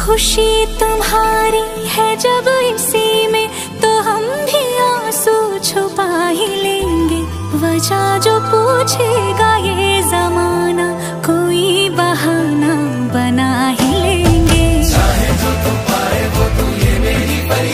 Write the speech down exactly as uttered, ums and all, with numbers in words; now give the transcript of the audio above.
खुशी तुम्हारी है जब इसी में, तो हम भी आंसू छुपा ही लेंगे। वजह जो पूछेगा ये